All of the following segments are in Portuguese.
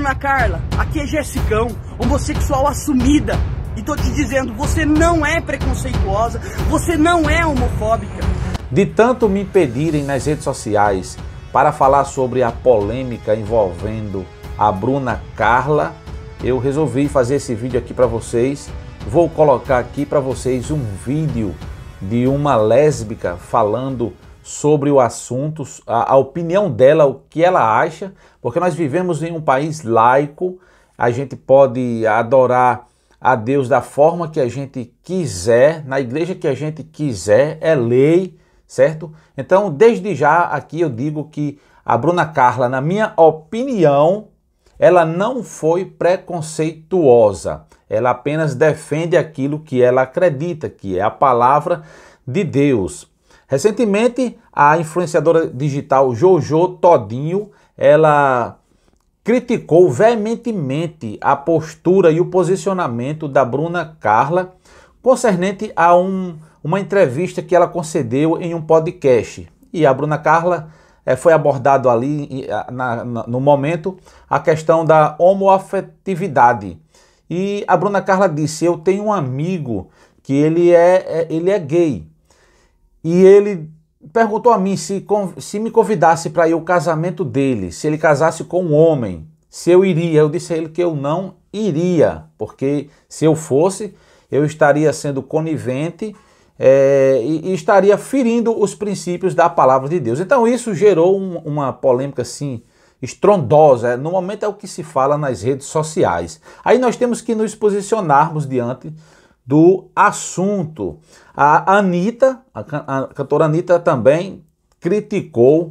Bruna Carla, aqui é Jessicão, homossexual assumida. E tô te dizendo, você não é preconceituosa, você não é homofóbica. De tanto me impedirem nas redes sociais para falar sobre a polêmica envolvendo a Bruna Carla, eu resolvi fazer esse vídeo aqui para vocês. Vou colocar aqui para vocês um vídeo de uma lésbica falando sobre o assunto, a opinião dela, o que ela acha, porque nós vivemos em um país laico, a gente pode adorar a Deus da forma que a gente quiser, na igreja que a gente quiser, é lei, certo? Então, desde já, aqui eu digo que a Bruna Carla, na minha opinião, ela não foi preconceituosa, ela apenas defende aquilo que ela acredita, que é a palavra de Deus. Recentemente, a influenciadora digital Jojo Todinho, ela criticou veementemente a postura e o posicionamento da Bruna Carla concernente a uma entrevista que ela concedeu em um podcast. E a Bruna Carla foi abordado ali no momento a questão da homoafetividade. E a Bruna Carla disse: eu tenho um amigo que ele é gay. E ele perguntou a mim se me convidasse para ir ao casamento dele, se ele casasse com um homem, se eu iria. Eu disse a ele que eu não iria, porque se eu fosse, eu estaria sendo conivente e estaria ferindo os princípios da palavra de Deus. Então isso gerou uma polêmica assim estrondosa. No momento é o que se fala nas redes sociais. Aí nós temos que nos posicionarmos diante do assunto. A Anitta, a cantora Anitta também criticou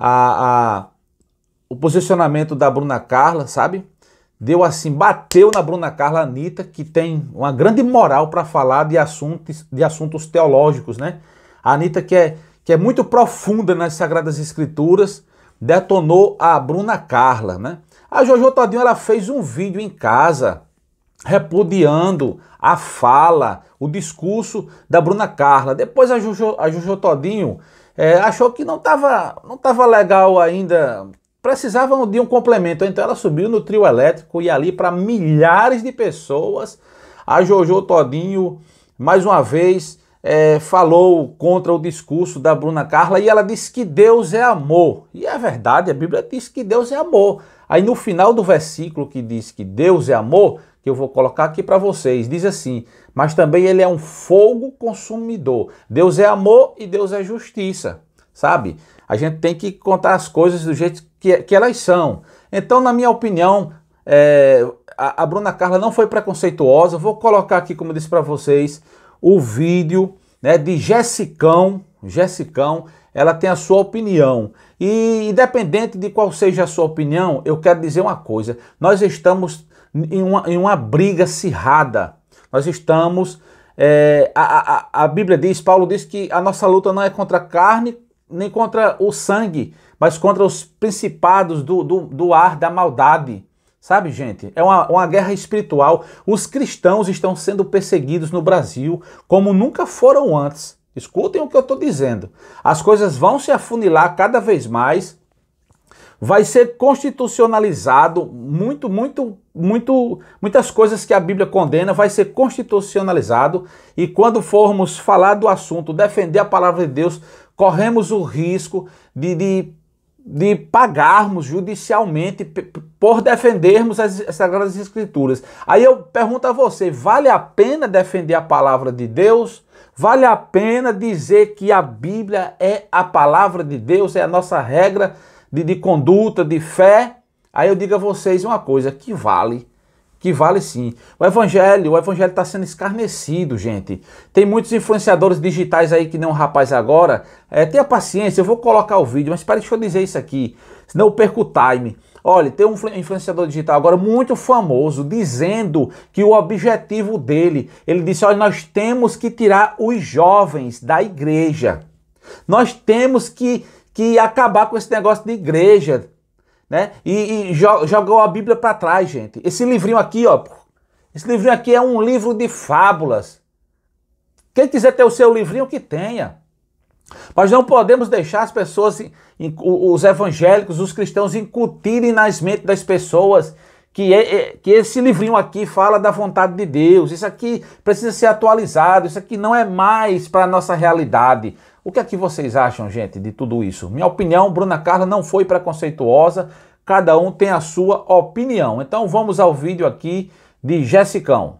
o posicionamento da Bruna Carla, sabe? Deu assim, bateu na Bruna Carla, a Anitta, que tem uma grande moral para falar de assuntos teológicos, né? A Anitta, que é muito profunda nas Sagradas Escrituras, detonou a Bruna Carla, né? A Jojo Todinho, ela fez um vídeo em casa repudiando a fala, o discurso da Bruna Carla. Depois a Jojo Todinho achou que não tava legal ainda, precisavam de um complemento. Então ela subiu no trio elétrico e ali para milhares de pessoas, a Jojo Todinho mais uma vez falou contra o discurso da Bruna Carla e ela disse que Deus é amor. E é verdade, a Bíblia diz que Deus é amor. Aí no final do versículo que diz que Deus é amor, que eu vou colocar aqui para vocês, diz assim: mas também ele é um fogo consumidor. Deus é amor e Deus é justiça, sabe? A gente tem que contar as coisas do jeito que elas são. Então, na minha opinião, a Bruna Carla não foi preconceituosa. Vou colocar aqui, como eu disse para vocês, o vídeo, né, de Jessicão. Jessicão, ela tem a sua opinião. E independente de qual seja a sua opinião, eu quero dizer uma coisa: nós estamos em uma briga acirrada. Nós estamos... a Bíblia diz, Paulo diz que a nossa luta não é contra a carne, nem contra o sangue, mas contra os principados do ar da maldade. Sabe, gente? É uma guerra espiritual. Os cristãos estão sendo perseguidos no Brasil como nunca foram antes. Escutem o que eu estou dizendo. As coisas vão se afunilar cada vez mais. Vai ser constitucionalizado muitas coisas que a Bíblia condena, vai ser constitucionalizado. E quando formos falar do assunto, defender a palavra de Deus, corremos o risco de pagarmos judicialmente por defendermos as Sagradas Escrituras. Aí eu pergunto a você: vale a pena defender a palavra de Deus? Vale a pena dizer que a Bíblia é a palavra de Deus, é a nossa regra de conduta, de fé? Aí eu digo a vocês uma coisa: que vale sim. O evangelho está sendo escarnecido, gente. Tem muitos influenciadores digitais aí, que nem um rapaz agora. Tenha paciência, eu vou colocar o vídeo, mas deixa eu dizer isso aqui, senão eu perco o time. Olha, tem um influenciador digital agora muito famoso, dizendo que o objetivo dele, ele disse: olha, nós temos que tirar os jovens da igreja. Nós temos que acabar com esse negócio de igreja, né? E jogou a Bíblia para trás, gente. Esse livrinho aqui, ó, esse livrinho aqui é um livro de fábulas. Quem quiser ter o seu livrinho, que tenha. Mas não podemos deixar as pessoas, os evangélicos, os cristãos, incutirem nas mentes das pessoas que esse livrinho aqui fala da vontade de Deus, isso aqui precisa ser atualizado, isso aqui não é mais para a nossa realidade. O que é que vocês acham, gente, de tudo isso? Minha opinião, Bruna Carla não foi preconceituosa, cada um tem a sua opinião. Então vamos ao vídeo aqui de Jessicão.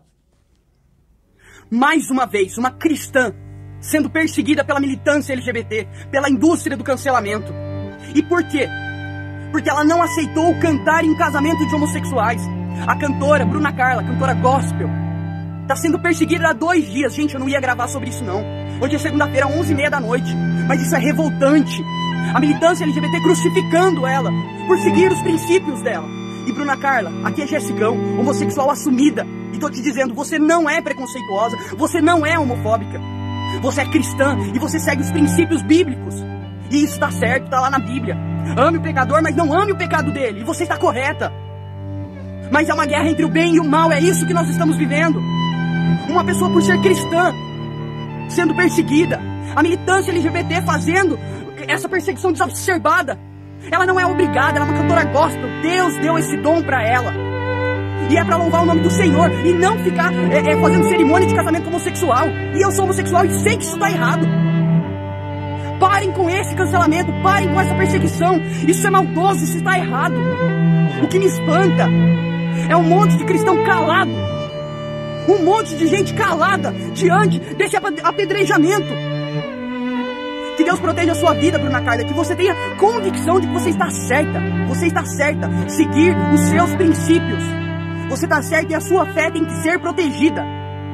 Mais uma vez, uma cristã sendo perseguida pela militância LGBT, pela indústria do cancelamento. E por quê? Porque ela não aceitou cantar em casamento de homossexuais. A cantora Bruna Carla, cantora gospel, está sendo perseguida há 2 dias. Gente, eu não ia gravar sobre isso não. Hoje é segunda-feira, 11h30 da noite. Mas isso é revoltante. A militância LGBT crucificando ela por seguir os princípios dela. E Bruna Carla, aqui é Jessicão, homossexual assumida. E tô te dizendo, você não é preconceituosa, você não é homofóbica. Você é cristã e você segue os princípios bíblicos. E isso tá certo, tá lá na Bíblia. Ame o pecador, mas não ame o pecado dele. E você está correta. Mas é uma guerra entre o bem e o mal, é isso que nós estamos vivendo. Uma pessoa por ser cristã sendo perseguida. A militância LGBT fazendo essa perseguição desacerbada. Ela não é obrigada, ela é uma cantora gospel. Deus deu esse dom pra ela. E é pra louvar o nome do Senhor e não ficar fazendo cerimônia de casamento homossexual. E eu sou homossexual e sei que isso tá errado. Parem com esse cancelamento, parem com essa perseguição. Isso é maldoso, isso está errado. O que me espanta é um monte de cristão calado. Um monte de gente calada diante desse apedrejamento. Que Deus proteja a sua vida, Bruna Carla. Que você tenha convicção de que você está certa. Você está certa. Seguir os seus princípios. Você está certa e a sua fé tem que ser protegida.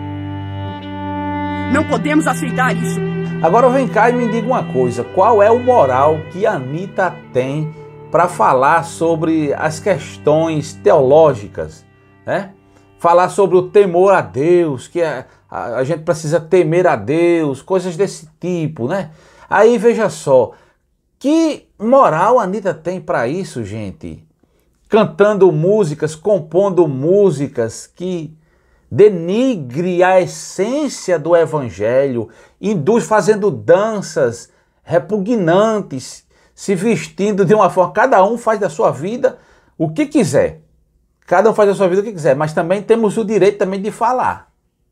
Não podemos aceitar isso. Agora vem cá e me diga uma coisa. Qual é o moral que a Anitta tem para falar sobre as questões teológicas, né? Falar sobre o temor a Deus, que a gente precisa temer a Deus, coisas desse tipo, né? Aí veja só, que moral a Anitta tem para isso, gente? Cantando músicas, compondo músicas que denigre a essência do evangelho, induz fazendo danças repugnantes, se vestindo de uma forma, cada um faz da sua vida o que quiser. Cada um faz da sua vida o que quiser, mas também temos o direito também de falar.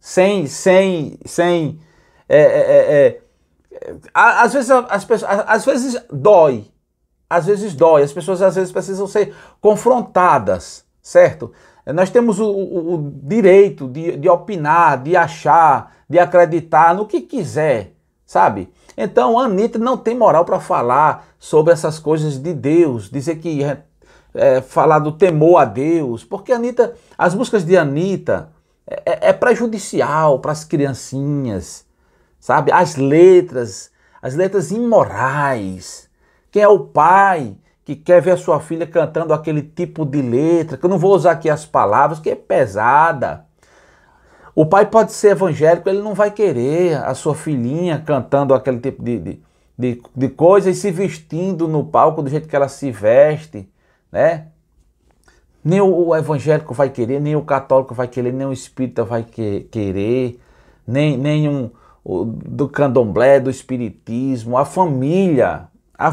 Às vezes as pessoas, às vezes dói. Às vezes dói, as pessoas às vezes precisam ser confrontadas, certo? Nós temos o direito de opinar, de achar, de acreditar no que quiser, sabe? Então a Anitta não tem moral para falar sobre essas coisas de Deus, dizer que falar do temor a Deus, porque Anitta, as músicas de Anitta é prejudicial para as criancinhas, sabe? As letras imorais. Quem é o pai que quer ver a sua filha cantando aquele tipo de letra, que eu não vou usar aqui as palavras, que é pesada. O pai pode ser evangélico, ele não vai querer a sua filhinha cantando aquele tipo de coisa e se vestindo no palco do jeito que ela se veste, né? Nem o evangélico vai querer, nem o católico vai querer, nem o espírita vai querer, nem do candomblé, do espiritismo, a família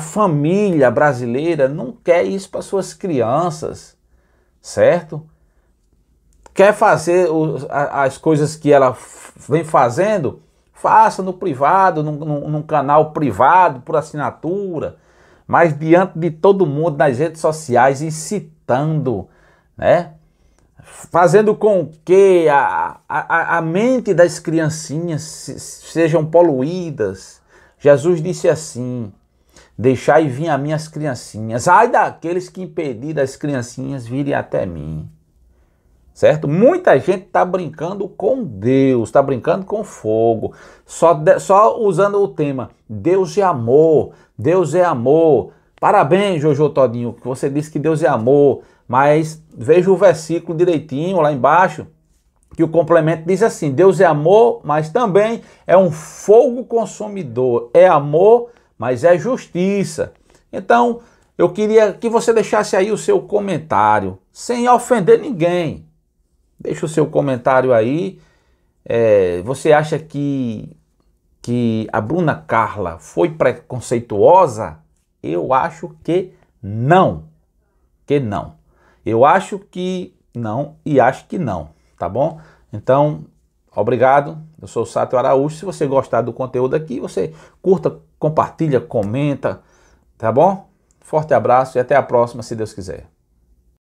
brasileira não quer isso para suas crianças, certo? Quer fazer as coisas que ela vem fazendo, faça no privado, num canal privado, por assinatura, mas diante de todo mundo nas redes sociais, incitando, né? Fazendo com que a mente das criancinhas sejam poluídas. Jesus disse assim: deixai vir a minhas criancinhas, ai daqueles que impedir as criancinhas virem até mim. Certo? Muita gente está brincando com Deus, está brincando com fogo, só usando o tema Deus é amor, Deus é amor. Parabéns, Jojo Todinho, que você disse que Deus é amor, mas veja o versículo direitinho lá embaixo, que o complemento diz assim: Deus é amor, mas também é um fogo consumidor, é amor, mas é justiça. Então, eu queria que você deixasse aí o seu comentário, sem ofender ninguém. Deixa o seu comentário aí. Você acha que a Bruna Carla foi preconceituosa? Eu acho que não. Eu acho que não e acho que não, tá bom? Então, obrigado. Eu sou o Sátio Araújo. Se você gostar do conteúdo aqui, você curta, compartilha, comenta, tá bom? Forte abraço e até a próxima, se Deus quiser.